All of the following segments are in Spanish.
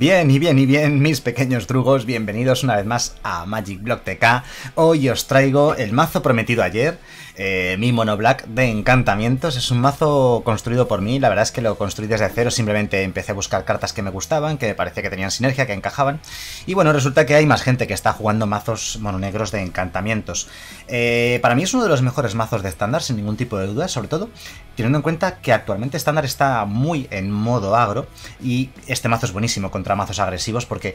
Bien, mis pequeños drugos, bienvenidos una vez más a Magic Block TK. Hoy os traigo el mazo prometido ayer, mi Mono Black de encantamientos. Es un mazo construido por mí, la verdad es que lo construí desde cero, simplemente empecé a buscar cartas que me gustaban, que me parecía que tenían sinergia, que encajaban. Y bueno, resulta que hay más gente que está jugando mazos mononegros de encantamientos. Para mí es uno de los mejores mazos de estándar, sin ningún tipo de duda, sobre todo teniendo en cuenta que actualmente estándar está muy en modo agro, y este mazo es buenísimo contra mazos agresivos porque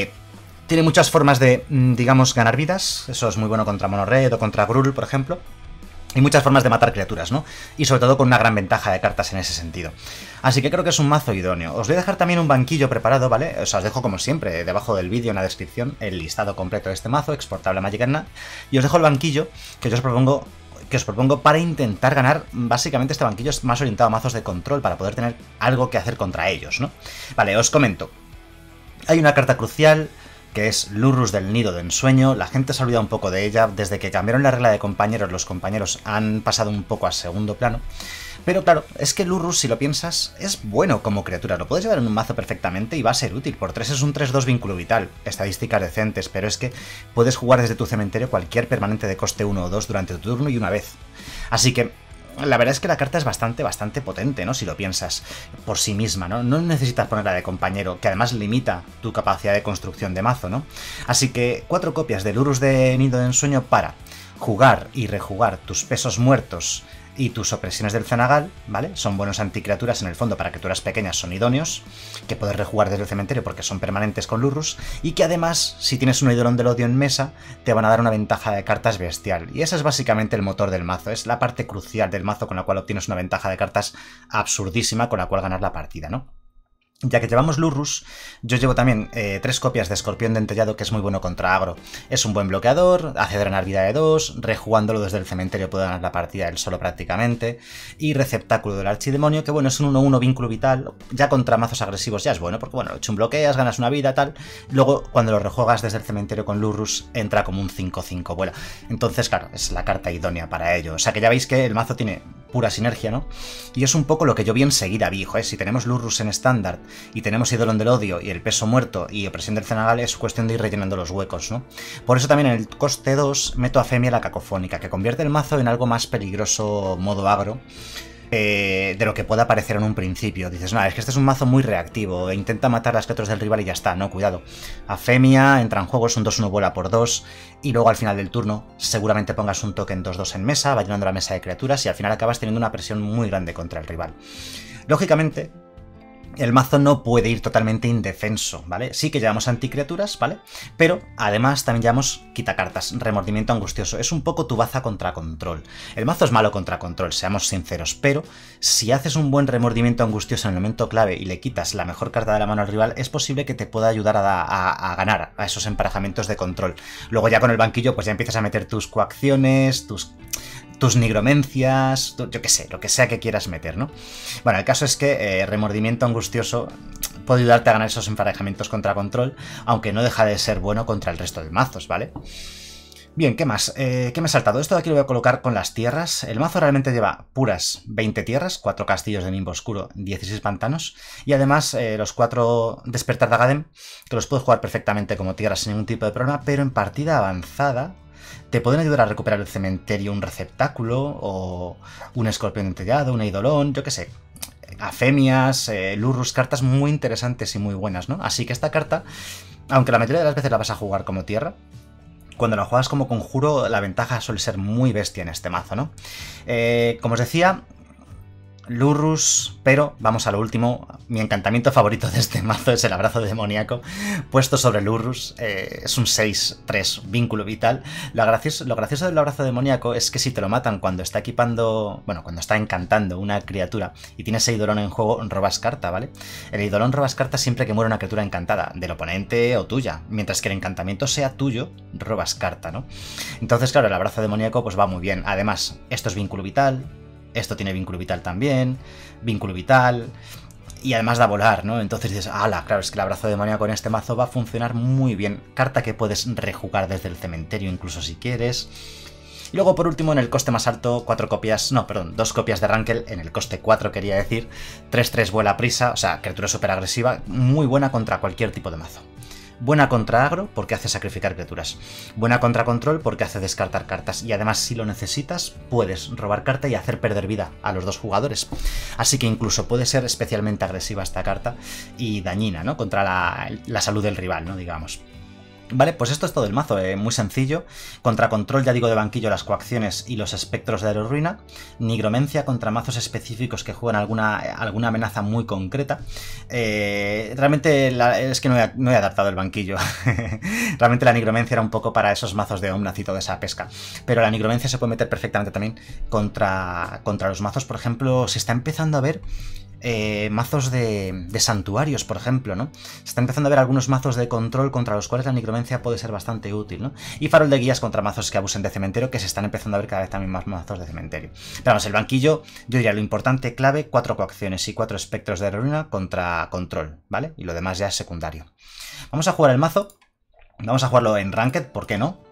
tiene muchas formas de, digamos, ganar vidas. Eso es muy bueno contra Mono Red o contra Gruul, por ejemplo. Y muchas formas de matar criaturas, ¿no? Y sobre todo con una gran ventaja de cartas en ese sentido. Así que creo que es un mazo idóneo. Os voy a dejar también un banquillo preparado, ¿vale? O sea, os dejo como siempre, debajo del vídeo en la descripción, el listado completo de este mazo, exportable a Magic Arena. Y os dejo el banquillo que os propongo para intentar ganar. Básicamente este banquillo es más orientado a mazos de control para poder tener algo que hacer contra ellos, ¿no? Vale, os comento. Hay una carta crucial que es Lurrus del Nido de Ensueño. La gente se ha olvidado un poco de ella. Desde que cambiaron la regla de compañeros, los compañeros han pasado un poco a segundo plano. Pero claro, es que Lurrus, si lo piensas, es bueno como criatura. Lo puedes llevar en un mazo perfectamente y va a ser útil. Por 3 es un 3-2 vínculo vital. Estadísticas decentes, pero es que puedes jugar desde tu cementerio cualquier permanente de coste 1 o 2 durante tu turno y una vez. Así que la verdad es que la carta es bastante potente, ¿no? Si lo piensas por sí misma, ¿no? No necesitas ponerla de compañero, que además limita tu capacidad de construcción de mazo, ¿no? Así que 4 copias de Lurrus de Nido de Ensueño para jugar y rejugar tus pesos muertos y tus opresiones del Cenagal, ¿vale? Son buenos anticriaturas en el fondo para criaturas pequeñas, son idóneos, que puedes rejugar desde el cementerio porque son permanentes con Lurrus, y que además, si tienes un Eidolon del Odio en mesa, te van a dar una ventaja de cartas bestial. Y ese es básicamente el motor del mazo, es la parte crucial del mazo con la cual obtienes una ventaja de cartas absurdísima con la cual ganar la partida, ¿no? Ya que llevamos Lurrus, yo llevo también 3 copias de Escorpión Dentellado, que es muy bueno contra agro. Es un buen bloqueador, hace drenar vida de 2, rejugándolo desde el cementerio puede ganar la partida él solo prácticamente. Y Receptáculo del Archidemonio, que bueno, es un 1-1 vínculo vital, ya contra mazos agresivos ya es bueno, porque bueno, lo bloqueas, ganas una vida, tal. Luego, cuando lo rejuegas desde el cementerio con Lurrus, entra como un 5-5 vuela. Entonces, claro, es la carta idónea para ello. O sea que ya veis que el mazo tiene pura sinergia, ¿no? Y es un poco lo que yo vi enseguida, vi, joder, si tenemos Lurrus en estándar y tenemos Eidolon del Odio y el peso muerto y opresión del Cenagal, es cuestión de ir rellenando los huecos, ¿no? Por eso también en el coste 2 meto a Femia la Cacofónica, que convierte el mazo en algo más peligroso modo agro de lo que pueda parecer en un principio. Dices, no, es que este es un mazo muy reactivo, intenta matar las criaturas del rival y ya está. No, cuidado. A Femia entra en juego, es un 2-1 vuela por 2, y luego al final del turno seguramente pongas un token 2-2 en mesa, va llenando la mesa de criaturas y al final acabas teniendo una presión muy grande contra el rival. Lógicamente, el mazo no puede ir totalmente indefenso, ¿vale? Sí que llevamos anticriaturas, ¿vale? Pero además también llevamos quitacartas, remordimiento angustioso. Es un poco tu baza contra control. El mazo es malo contra control, seamos sinceros, pero si haces un buen remordimiento angustioso en el momento clave y le quitas la mejor carta de la mano al rival, es posible que te pueda ayudar a ganar a esos emparejamientos de control. Luego ya con el banquillo pues ya empiezas a meter tus coacciones, tus nigromencias, yo qué sé, lo que sea que quieras meter, ¿no? Bueno, el caso es que remordimiento angustioso puede ayudarte a ganar esos emparejamientos contra control, aunque no deja de ser bueno contra el resto de mazos, ¿vale? Bien, ¿qué más? ¿Qué me he saltado? Esto de aquí lo voy a colocar con las tierras. El mazo realmente lleva puras 20 tierras, 4 castillos de Nimbo Oscuro, 16 pantanos, y además los 4 Despertar de Agadem, que los puedes jugar perfectamente como tierras sin ningún tipo de problema, pero en partida avanzada te pueden ayudar a recuperar el cementerio un receptáculo o un escorpión dentellado, un eidolon, yo qué sé, afemias, Lurrus, cartas muy interesantes y muy buenas, ¿no? Así que esta carta, aunque la mayoría de las veces la vas a jugar como tierra, cuando la juegas como conjuro, la ventaja suele ser muy bestia en este mazo, ¿no? Como os decía, Lurrus, pero vamos a lo último. Mi encantamiento favorito de este mazo es el Abrazo Demoníaco, puesto sobre Lurrus. Es un 6-3 vínculo vital. Lo gracioso del Abrazo Demoníaco es que si te lo matan cuando está equipando, bueno, cuando está encantando una criatura y tienes Eidolon en juego, robas carta, ¿vale? El Eidolon robas carta siempre que muere una criatura encantada, del oponente o tuya, mientras que el encantamiento sea tuyo, robas carta, ¿no? Entonces, claro, el Abrazo Demoníaco pues va muy bien. Además, esto es vínculo vital. Esto tiene vínculo vital también, vínculo vital, y además da volar, ¿no? Entonces dices, ¡hala! Claro, es que el Abrazo Demoníaco en este mazo va a funcionar muy bien. Carta que puedes rejugar desde el cementerio incluso si quieres. Y luego por último en el coste más alto, 4 copias, no, perdón, 2 copias de Rankel, en el coste 4 quería decir, 3-3 vuela prisa, o sea, criatura súper agresiva, muy buena contra cualquier tipo de mazo. Buena contra agro porque hace sacrificar criaturas. Buena contra control porque hace descartar cartas. Y además si lo necesitas puedes robar carta y hacer perder vida a los dos jugadores. Así que incluso puede ser especialmente agresiva esta carta y dañina, ¿no? Contra la salud del rival, ¿no? Digamos. Vale, pues esto es todo el mazo, muy sencillo. Contra control, ya digo, de banquillo, las coacciones y los espectros de Aeroruina. Nigromancia contra mazos específicos que juegan alguna amenaza muy concreta. Realmente es que no he adaptado el banquillo. Realmente la nigromancia era un poco para esos mazos de Omnath y toda esa pesca. Pero la nigromancia se puede meter perfectamente también contra los mazos, por ejemplo, se está empezando a ver mazos de santuarios, por ejemplo, ¿no? Se está empezando a ver algunos mazos de control contra los cuales la nigromancia puede ser bastante útil, ¿no? Y farol de guías contra mazos que abusen de cementerio, que se están empezando a ver cada vez también más mazos de cementerio. Pero vamos, el banquillo, yo diría lo importante, clave, 4 coacciones y 4 espectros de ruina contra control, ¿vale? Y lo demás ya es secundario. Vamos a jugar el mazo, vamos a jugarlo en Ranked, ¿por qué no?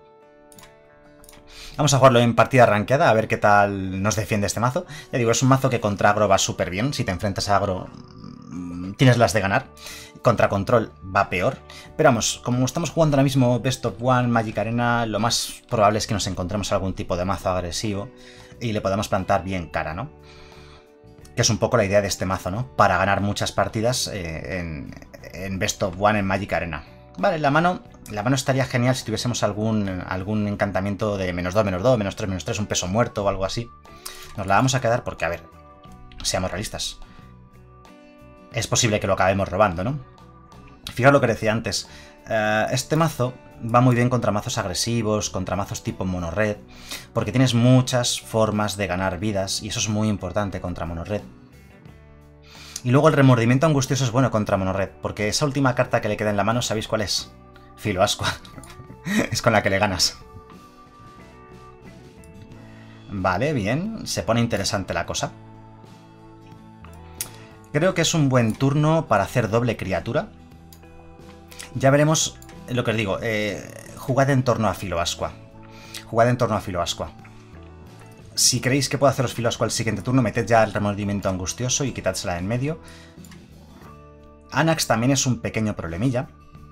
Vamos a jugarlo en partida rankeada, a ver qué tal nos defiende este mazo. Ya digo, es un mazo que contra agro va súper bien. Si te enfrentas a agro, tienes las de ganar. Contra control va peor. Pero vamos, como estamos jugando ahora mismo Best of One, Magic Arena, lo más probable es que nos encontremos algún tipo de mazo agresivo y le podamos plantar bien cara, ¿no? Que es un poco la idea de este mazo, ¿no? Para ganar muchas partidas en Best of One en Magic Arena. Vale, la mano estaría genial si tuviésemos algún encantamiento de -2, -2, -3, -3, un peso muerto o algo así. Nos la vamos a quedar porque, a ver, seamos realistas. Es posible que lo acabemos robando, ¿no? Fijaos lo que decía antes. Este mazo va muy bien contra mazos agresivos, contra mazos tipo mono-red, porque tienes muchas formas de ganar vidas y eso es muy importante contra mono-red. Y luego el remordimiento angustioso es bueno contra mono-red, porque esa última carta que le queda en la mano, ¿sabéis cuál es? Filoascua. Es con la que le ganas. Vale, bien. Se pone interesante la cosa. Creo que es un buen turno para hacer doble criatura. Ya veremos lo que os digo. Jugad en torno a Filoascua. Jugad en torno a Filoascua. Si creéis que puedo haceros Filoascua al siguiente turno, meted ya el remordimiento angustioso y quitádsela de en medio. Anax también es un pequeño problemilla.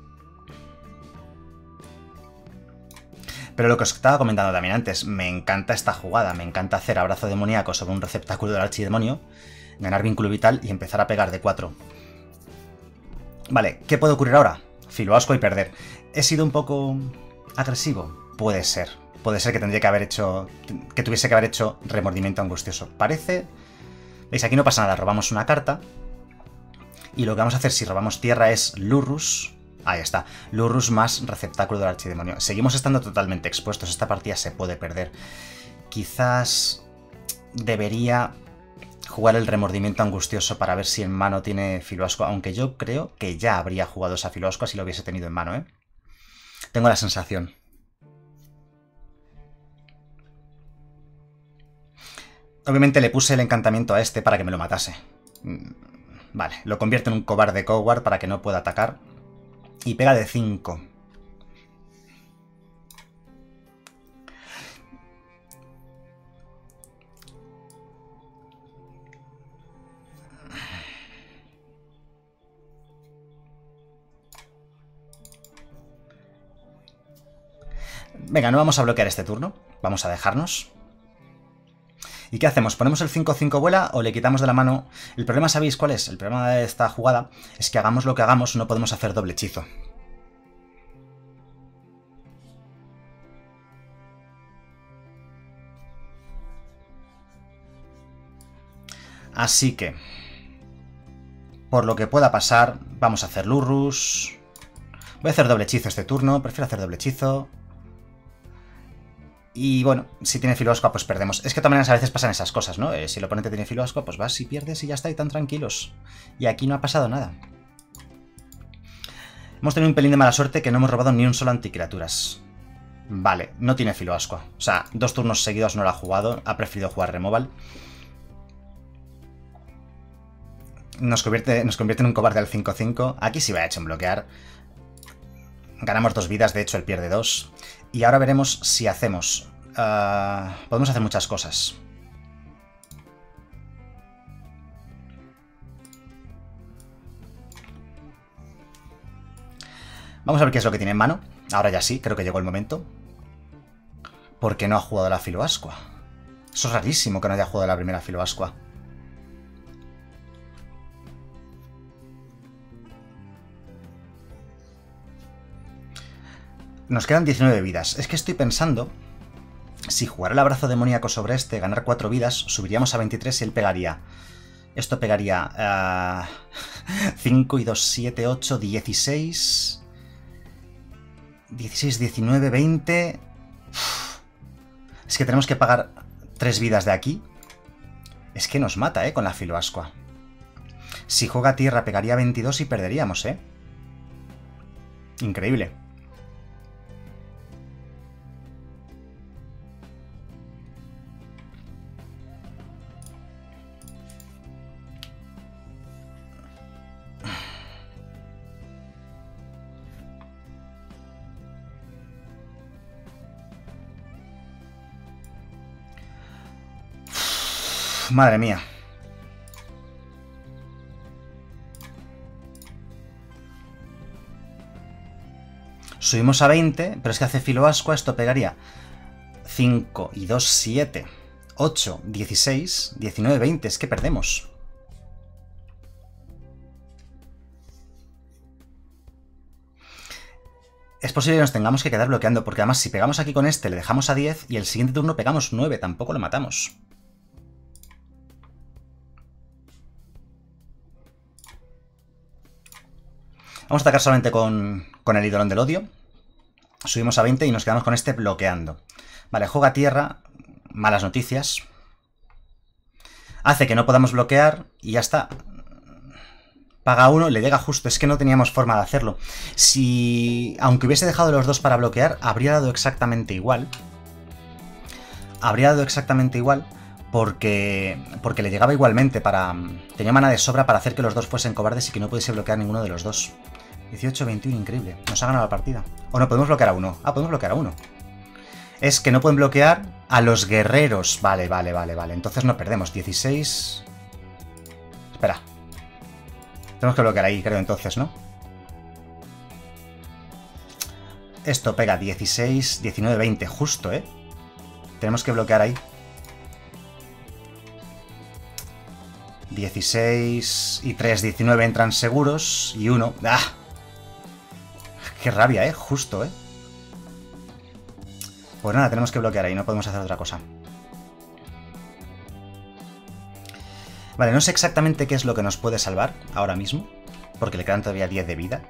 Pero lo que os estaba comentando también antes, me encanta esta jugada, me encanta hacer abrazo demoníaco sobre un receptáculo del archidemonio, ganar vínculo vital y empezar a pegar de 4. Vale, ¿qué puede ocurrir ahora? Filoascua y perder. ¿He sido un poco agresivo? Puede ser. Puede ser que tuviese que haber hecho remordimiento angustioso. Parece... ¿Veis? Aquí no pasa nada, robamos una carta. Y lo que vamos a hacer si robamos tierra es Lurrus. Ahí está. Lurrus más receptáculo del archidemonio. Seguimos estando totalmente expuestos. Esta partida se puede perder. Quizás debería jugar el remordimiento angustioso para ver si en mano tiene Filoascua. Aunque yo creo que ya habría jugado esa Filoascua si lo hubiese tenido en mano, ¿eh? Tengo la sensación. Obviamente le puse el encantamiento a este para que me lo matase. Vale, lo convierto en un cobarde coward para que no pueda atacar. Y pega de 5. Venga, no vamos a bloquear este turno. Vamos a dejarnos. ¿Y qué hacemos? ¿Ponemos el 5-5 vuela o le quitamos de la mano? El problema, ¿sabéis cuál es? El problema de esta jugada es que hagamos lo que hagamos, no podemos hacer doble hechizo. Así que, por lo que pueda pasar, vamos a hacer Lurrus. Voy a hacer doble hechizo este turno, prefiero hacer doble hechizo. Y bueno, si tiene Filoascua, pues perdemos. Es que de todas maneras a veces pasan esas cosas, ¿no? Si el oponente tiene Filoascua, pues vas y pierdes y ya está, y tan tranquilos. Y aquí no ha pasado nada. Hemos tenido un pelín de mala suerte que no hemos robado ni un solo anticriaturas. Vale, no tiene Filoascua. O sea, 2 turnos seguidos no lo ha jugado, ha preferido jugar Removal. Nos convierte en un cobarde al 5-5. Aquí sí va hecho en bloquear. Ganamos 2 vidas, de hecho él pierde 2. Y ahora veremos si hacemos Podemos hacer muchas cosas. Vamos a ver qué es lo que tiene en mano. Ahora ya sí, creo que llegó el momento. Porque no ha jugado la Filoascua. Eso es rarísimo que no haya jugado la primera Filoascua. Nos quedan 19 vidas. Es que estoy pensando... Si jugara el abrazo demoníaco sobre este, ganar 4 vidas, subiríamos a 23 y él pegaría... Esto pegaría... 5 y 2, 7, 8, 16... 16, 19, 20... Es que tenemos que pagar 3 vidas de aquí. Es que nos mata, con la Filoascua. Si juega tierra pegaría 22 y perderíamos, Increíble. Madre mía. Subimos a 20, pero es que hace Filoascua, esto pegaría 5 y 2, 7, 8, 16, 19, 20, es que perdemos. Es posible que nos tengamos que quedar bloqueando, porque además si pegamos aquí con este le dejamos a 10 y el siguiente turno pegamos 9, tampoco lo matamos. Vamos a atacar solamente con el Eidolon del Odio. Subimos a 20 y nos quedamos con este bloqueando. Vale, juega tierra. Malas noticias. Hace que no podamos bloquear y ya está. Paga 1, le llega justo. Es que no teníamos forma de hacerlo. Si... Aunque hubiese dejado los dos para bloquear, habría dado exactamente igual. Habría dado exactamente igual porque le llegaba igualmente para... Tenía mana de sobra para hacer que los dos fuesen cobardes y que no pudiese bloquear ninguno de los dos. 18, 21, increíble. Nos ha ganado la partida. O no, podemos bloquear a uno. Ah, podemos bloquear a uno. Es que no pueden bloquear a los guerreros. Vale, vale, vale, vale. Entonces no perdemos. 16... Espera. Tenemos que bloquear ahí, creo, entonces, ¿no? Esto pega 16, 19, 20. Justo, Tenemos que bloquear ahí. 16 y 3, 19 entran seguros. Y 1... ¡Ah! Qué rabia, justo, Pues nada, tenemos que bloquear ahí, no podemos hacer otra cosa. Vale, no sé exactamente qué es lo que nos puede salvar ahora mismo, porque le quedan todavía 10 de vida.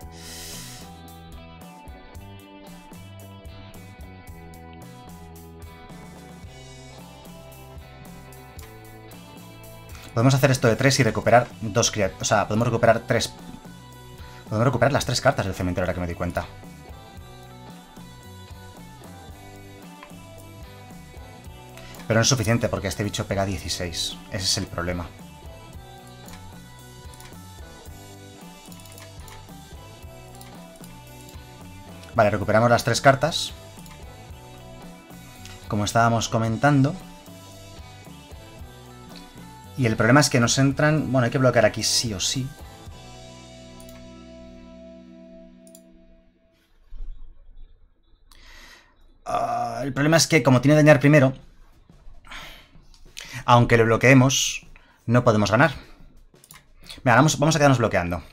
Podemos hacer esto de 3 y recuperar 2 criaturas. O sea, podemos recuperar 3... Podemos recuperar las 3 cartas del cementerio ahora que me di cuenta. Pero no es suficiente porque este bicho pega 16. Ese es el problema. Vale, recuperamos las 3 cartas. Como estábamos comentando. Y el problema es que nos entran... Bueno, hay que bloquear aquí sí o sí. El problema es que como tiene dañar primero, aunque lo bloqueemos, no podemos ganar. Mira, vamos a quedarnos bloqueando.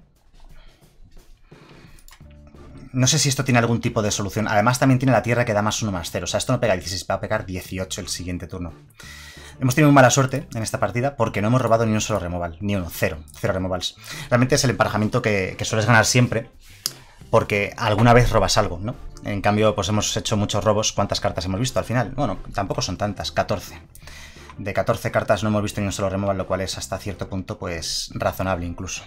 No sé si esto tiene algún tipo de solución. Además también tiene la tierra que da +1, +0. O sea, esto no pega 16, va a pegar 18 el siguiente turno. Hemos tenido muy mala suerte en esta partida porque no hemos robado ni un solo removal. Ni uno, cero removals. Realmente es el emparejamiento que sueles ganar siempre, porque alguna vez robas algo, ¿no? En cambio, pues hemos hecho muchos robos. ¿Cuántas cartas hemos visto al final? Bueno, tampoco son tantas, 14. De 14 cartas no hemos visto ni un solo removal, lo cual es hasta cierto punto, pues, razonable incluso.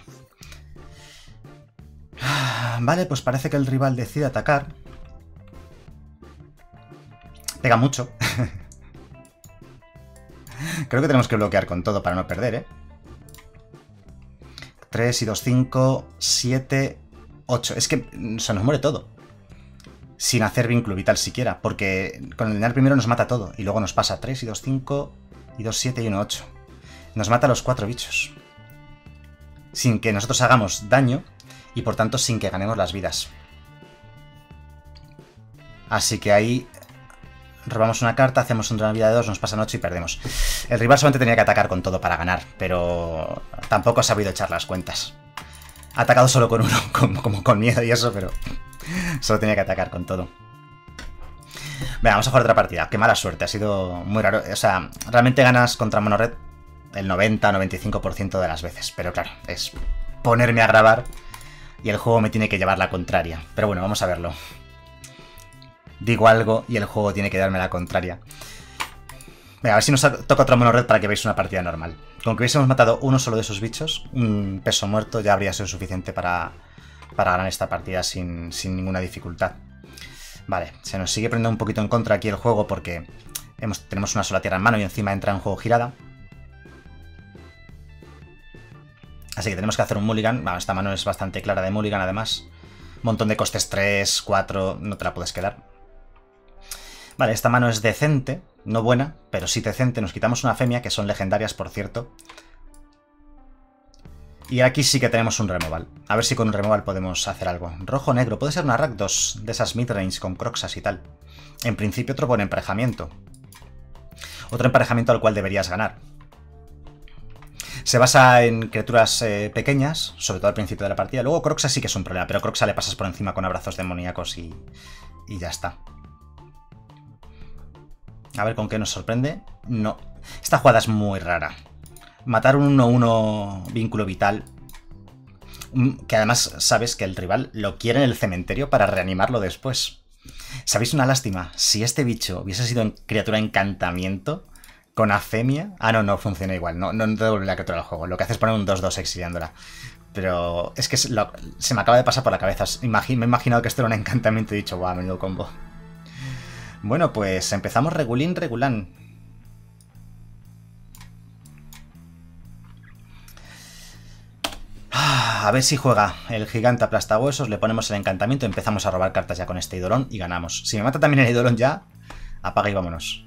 Vale, pues parece que el rival decide atacar. Pega mucho. Creo que tenemos que bloquear con todo para no perder, 3 y 2, 5, 7, 8. Es que se nos muere todo. sin hacer vínculo vital siquiera, porque con el lineal primero nos mata todo, y luego nos pasa 3 y 2, 5, y 2, 7 y 1, 8. Nos mata a los 4 bichos, sin que nosotros hagamos daño, y por tanto sin que ganemos las vidas. Así que ahí robamos una carta, hacemos una vida de 2, nos pasan 8 y perdemos. El rival solamente tenía que atacar con todo para ganar, pero tampoco ha sabido echar las cuentas. Ha atacado solo con uno, como con miedo y eso, pero solo tenía que atacar con todo. Venga, vamos a jugar otra partida. Qué mala suerte, ha sido muy raro. O sea, realmente ganas contra Mono Red el 90-95% de las veces. Pero claro, es ponerme a grabar y el juego me tiene que llevar la contraria. Pero bueno, vamos a verlo. Digo algo y el juego tiene que darme la contraria. Venga, a ver si nos toca otro Mono Red para que veáis una partida normal. Con que hubiésemos matado uno solo de esos bichos, un peso muerto ya habría sido suficiente para ganar esta partida sin ninguna dificultad. Vale, se nos sigue poniendo un poquito en contra aquí el juego porque tenemos una sola tierra en mano y encima entra en juego girada. Así que tenemos que hacer un mulligan. Bueno, esta mano es bastante clara de mulligan además. Montón de costes 3, 4, no te la puedes quedar. Vale, esta mano es decente, no buena, pero sí decente. Nos quitamos una femia, que son legendarias, por cierto. Y aquí sí que tenemos un removal. A ver si con un removal podemos hacer algo. Rojo-negro, puede ser una Rakdos de esas midrange con Croxas y tal. En principio otro buen emparejamiento. Otro emparejamiento al cual deberías ganar. Se basa en criaturas pequeñas, sobre todo al principio de la partida. Luego Croxa sí que es un problema, pero Croxa le pasas por encima con abrazos demoníacos y ya está. A ver con qué nos sorprende. No. Esta jugada es muy rara. Matar un 1-1 vínculo vital, que además sabes que el rival lo quiere en el cementerio para reanimarlo después. ¿Sabéis una lástima? Si este bicho hubiese sido en criatura encantamiento con afemia... Ah, no funciona igual. No te devuelve la criatura al juego. Lo que hace es poner un 2-2 exiliándola. Pero es que se me acaba de pasar por la cabeza. Me he imaginado que esto era un encantamiento y he dicho, guau, menudo combo. Bueno, pues empezamos regulán. A ver si juega el gigante aplastahuesos, le ponemos el encantamiento y empezamos a robar cartas ya con este Eidolon y ganamos. Si me mata también el Eidolon ya, apaga y vámonos.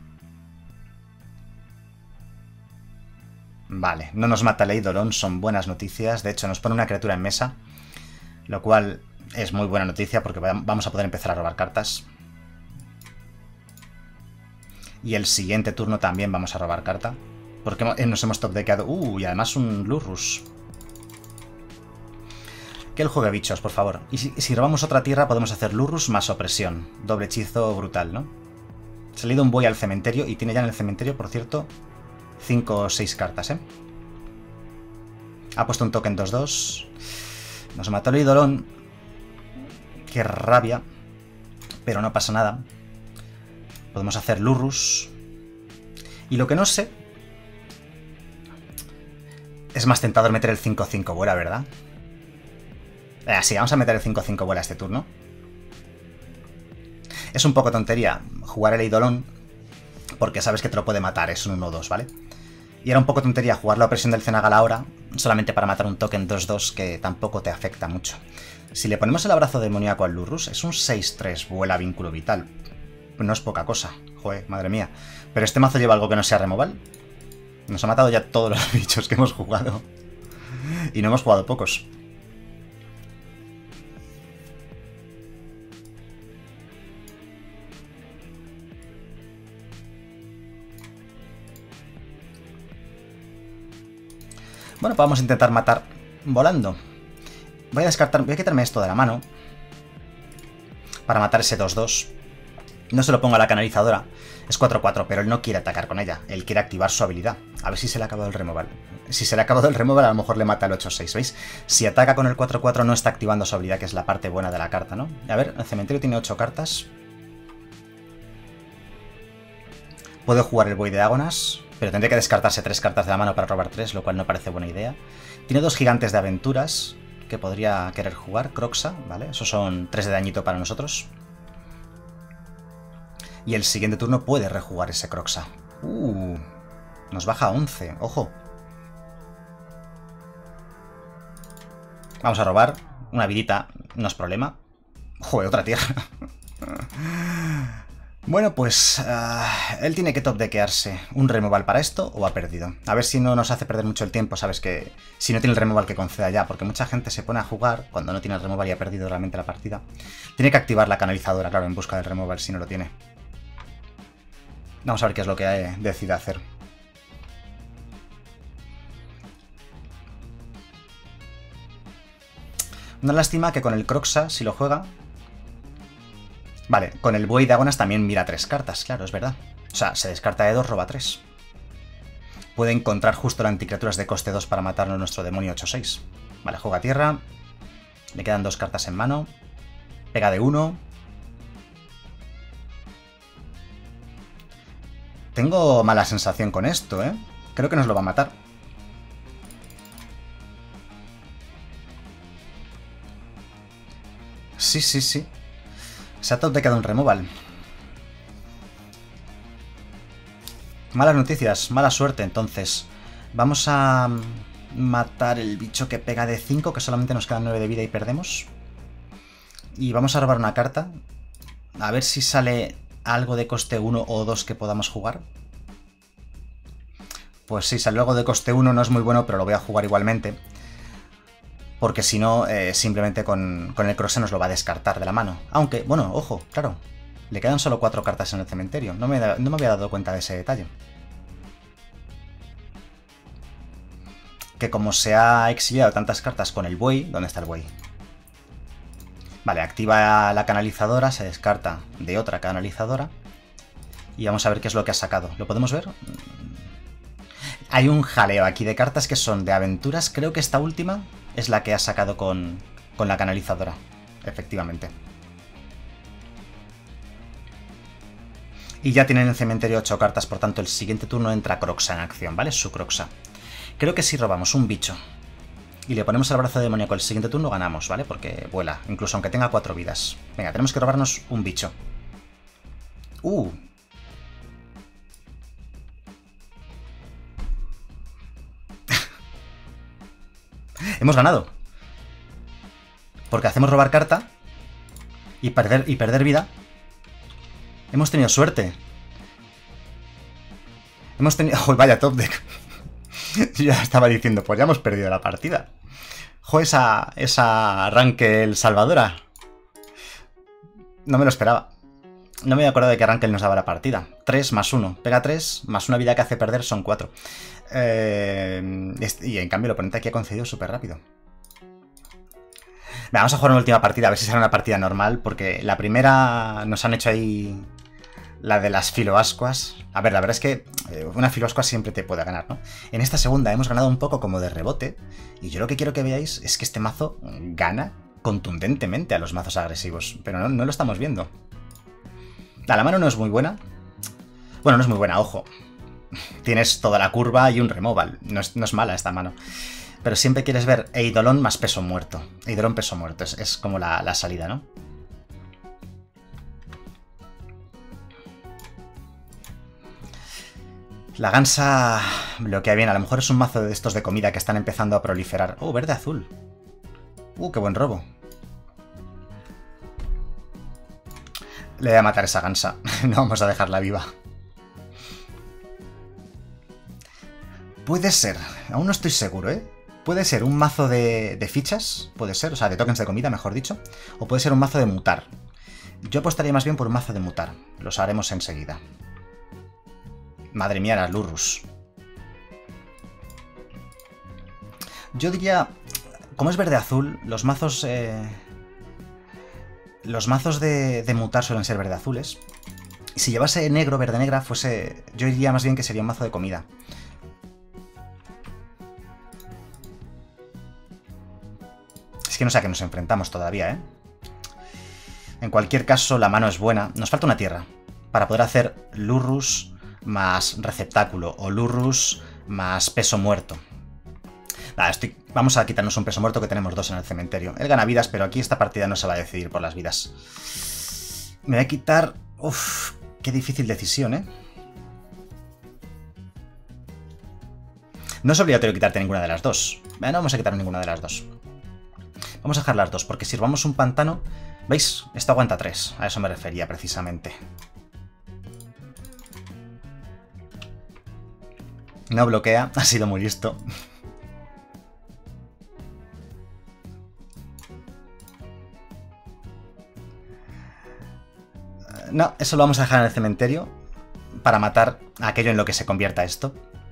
Vale, no nos mata el Eidolon, son buenas noticias. De hecho, nos pone una criatura en mesa, lo cual es muy buena noticia porque vamos a poder empezar a robar cartas. Y el siguiente turno también vamos a robar carta, porque nos hemos top deckeado. Y además un Lurrus. Que él juegue bichos, por favor. Y si robamos otra tierra podemos hacer Lurrus más opresión. Doble hechizo brutal, ¿no? Ha salido un buey al cementerio y tiene ya en el cementerio, por cierto, 5 o 6 cartas, ¿eh? Ha puesto un token 2-2. Nos mató el Eidolon. Qué rabia. Pero no pasa nada. Podemos hacer Lurrus. Y lo que no sé... Es más tentador meter el 5-5 vuela, ¿verdad? Sí, vamos a meter el 5-5 vuela este turno. Es un poco tontería jugar el Eidolon, porque sabes que te lo puede matar, es un 1-2, ¿vale? Y era un poco tontería jugar la opresión del Cenagal ahora, solamente para matar un token 2-2 que tampoco te afecta mucho. Si le ponemos el abrazo demoníaco al Lurrus, es un 6-3 vuela vínculo vital. No es poca cosa, joder, madre mía. Pero este mazo lleva algo que no sea removal. Nos ha matado ya todos los bichos que hemos jugado. Y no hemos jugado pocos. Bueno, pues vamos a intentar matar volando. Voy a quitarme esto de la mano para matar ese 2-2. No se lo pongo a la canalizadora. Es 4-4, pero él no quiere atacar con ella. Él quiere activar su habilidad. A ver si se le ha acabado el removal. Si se le ha acabado el removal, a lo mejor le mata el 8-6, ¿veis? Si ataca con el 4-4 no está activando su habilidad, que es la parte buena de la carta, ¿no? A ver, el cementerio tiene 8 cartas. Puedo jugar el buey de Agonas, pero tendré que descartarse 3 cartas de la mano para robar 3, lo cual no parece buena idea. Tiene 2 gigantes de aventuras que podría querer jugar. Croxa, ¿vale? Esos son 3 de dañito para nosotros. Y el siguiente turno puede rejugar ese Croxa. Nos baja a 11, ojo. Vamos a robar. Una vidita, no es problema. Joder, otra tierra. Bueno, pues él tiene que top-deckearse un removal para esto o ha perdido. A ver si no nos hace perder mucho el tiempo, sabes que si no tiene el removal que conceda ya, porque mucha gente se pone a jugar cuando no tiene el removal y ha perdido realmente la partida. Tiene que activar la canalizadora, claro, en busca del removal si no lo tiene. Vamos a ver qué es lo que decide hacer. Una lástima que con el Croxa, si lo juega... Vale, con el Buey de Agonas también mira 3 cartas, claro, es verdad. O sea, se descarta de 2, roba 3. Puede encontrar justo la anticriaturas de coste 2 para matarnos a nuestro demonio 8-6. Vale, juega tierra. Le quedan 2 cartas en mano. Pega de 1. Tengo mala sensación con esto, ¿eh? Creo que nos lo va a matar. Sí, sí, sí. Se ha top-deckado un removal. Malas noticias, mala suerte, entonces. Vamos a matar el bicho que pega de 5, que solamente nos quedan 9 de vida y perdemos. Y vamos a robar una carta. A ver si sale algo de coste 1 o 2 que podamos jugar. Pues sí, sale algo de coste 1, no es muy bueno, pero lo voy a jugar igualmente. Porque si no, simplemente con el Croxa nos lo va a descartar de la mano. Aunque, bueno, ojo, claro. Le quedan solo 4 cartas en el cementerio. No me había dado cuenta de ese detalle. Que como se ha exiliado tantas cartas con el buey... ¿Dónde está el buey? Vale, activa la canalizadora, se descarta de otra canalizadora. Y vamos a ver qué es lo que ha sacado. ¿Lo podemos ver? Hay un jaleo aquí de cartas que son de aventuras. Creo que esta última es la que ha sacado con la canalizadora. Efectivamente. Y ya tienen en el cementerio 8 cartas, por tanto el siguiente turno entra Croxa en acción, ¿vale? Su Croxa. Creo que si robamos un bicho y le ponemos el brazo demoníaco el siguiente turno ganamos, ¿vale? Porque vuela, incluso aunque tenga 4 vidas. Venga, tenemos que robarnos un bicho. Hemos ganado. Porque hacemos robar carta y perder vida. Hemos tenido suerte. Hemos tenido... ¡Oh, vaya top deck! Yo ya estaba diciendo, pues ya hemos perdido la partida. ¡Jo, esa arranque el Salvadora! No me lo esperaba. No me había acordado de que arranque nos daba la partida. 3 más 1. Pega 3 más una vida que hace perder son 4. Y en cambio el oponente aquí ha concedido súper rápido. Vamos a jugar una última partida, a ver si será una partida normal, porque la primera nos han hecho ahí la de las filoascuas. A ver, la verdad es que una filoascua siempre te puede ganar, ¿no? En esta segunda hemos ganado un poco como de rebote, y yo lo que quiero que veáis es que este mazo gana contundentemente a los mazos agresivos, pero no lo estamos viendo. La mano no es muy buena. Bueno, no es muy buena, ojo. Tienes toda la curva y un removal. No es mala esta mano. Pero siempre quieres ver Eidolon más peso muerto. Eidolon peso muerto. Es como la salida, ¿no? La Gansa bloquea bien. A lo mejor es un mazo de estos de comida que están empezando a proliferar. ¡Oh, verde-azul! ¡Qué buen robo! Le voy a matar esa Gansa. No vamos a dejarla viva. Puede ser. Aún no estoy seguro, ¿eh? Puede ser un mazo de fichas. Puede ser. O sea, de tokens de comida, mejor dicho. O puede ser un mazo de mutar. Yo apostaría más bien por un mazo de mutar. Los haremos enseguida. Madre mía, las Lurrus. Yo diría... Como es verde-azul, los mazos... Los mazos de mutar suelen ser verde-azules. Y si llevase negro, verde-negra, fuese... Yo diría más bien que sería un mazo de comida. Es que no sé a qué nos enfrentamos todavía, ¿eh? En cualquier caso, la mano es buena. Nos falta una tierra para poder hacer Lurrus más receptáculo o Lurrus más peso muerto. Nada, vamos a quitarnos un peso muerto que tenemos 2 en el cementerio. Él gana vidas, pero aquí esta partida no se va a decidir por las vidas. Me voy a quitar... Uf, qué difícil decisión, ¿eh? No es obligatorio quitarte ninguna de las dos. No vamos a quitar ninguna de las dos. Vamos a dejar las dos, porque si robamos un pantano... ¿Veis? Esto aguanta 3. A eso me refería precisamente. No bloquea, ha sido muy listo. No, eso lo vamos a dejar en el cementerio para matar a aquello en lo que se convierta esto.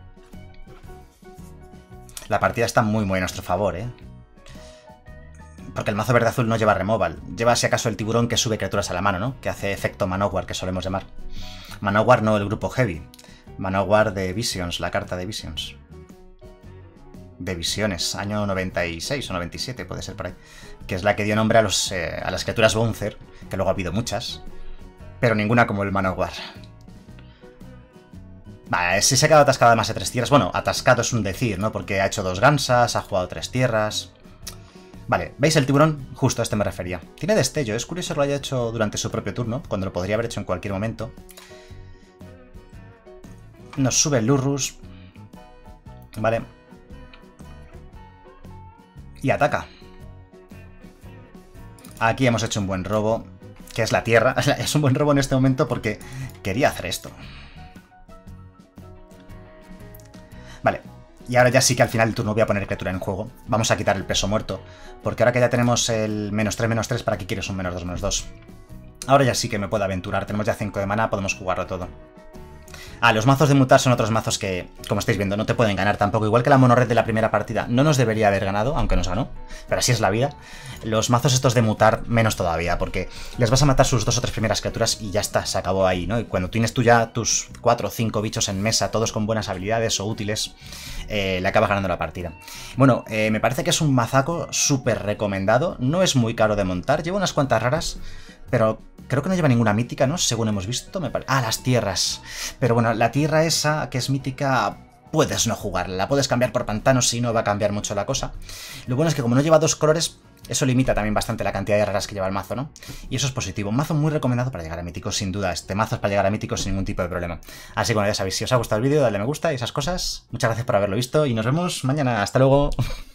La partida está muy a nuestro favor, ¿eh? Porque el mazo verde-azul no lleva removal. Lleva, si acaso, el tiburón que sube criaturas a la mano, ¿no? Que hace efecto Manowar, que solemos llamar. Manowar no el grupo Heavy. Manowar de Visions, la carta de Visions. De Visiones, año 96 o 97, puede ser por ahí. Que es la que dio nombre a las criaturas Bouncer, que luego ha habido muchas. Pero ninguna como el Manowar. Vale, si se ha quedado atascado además de 3 tierras. Bueno, atascado es un decir, ¿no? Porque ha hecho 2 gansas, ha jugado 3 tierras. Vale, ¿veis el tiburón? Justo a este me refería. Tiene destello, es curioso que lo haya hecho durante su propio turno, cuando lo podría haber hecho en cualquier momento. Nos sube el Lurrus. Vale. Y ataca. Aquí hemos hecho un buen robo, que es la tierra. Es un buen robo en este momento porque quería hacer esto. Vale. Y ahora ya sí que al final del turno voy a poner criatura en juego. Vamos a quitar el peso muerto. Porque ahora que ya tenemos el -3/-3, ¿para qué quieres un -2/-2? Ahora ya sí que me puedo aventurar. Tenemos ya 5 de mana, podemos jugarlo todo. Ah, los mazos de mutar son otros mazos que, como estáis viendo, no te pueden ganar tampoco. Igual que la monorred de la primera partida no nos debería haber ganado, aunque nos ganó. Pero así es la vida. Los mazos estos de mutar, menos todavía, porque les vas a matar sus 2 o 3 primeras criaturas y ya está, se acabó ahí, ¿no? Y cuando tienes tú ya tus 4 o 5 bichos en mesa, todos con buenas habilidades o útiles, le acabas ganando la partida. Bueno, me parece que es un mazaco súper recomendado. No es muy caro de montar, lleva unas cuantas raras, pero creo que no lleva ninguna mítica, ¿no? Según hemos visto, me parece. Ah, las tierras. Pero bueno, la tierra esa, que es mítica, puedes no jugarla. La puedes cambiar por pantanos, si no va a cambiar mucho la cosa. Lo bueno es que como no lleva 2 colores, eso limita también bastante la cantidad de raras que lleva el mazo, ¿no? Y eso es positivo. Un mazo muy recomendado para llegar a míticos, sin duda. Este mazo es para llegar a míticos sin ningún tipo de problema. Así que bueno, ya sabéis, si os ha gustado el vídeo, dadle me gusta y esas cosas. Muchas gracias por haberlo visto y nos vemos mañana. Hasta luego.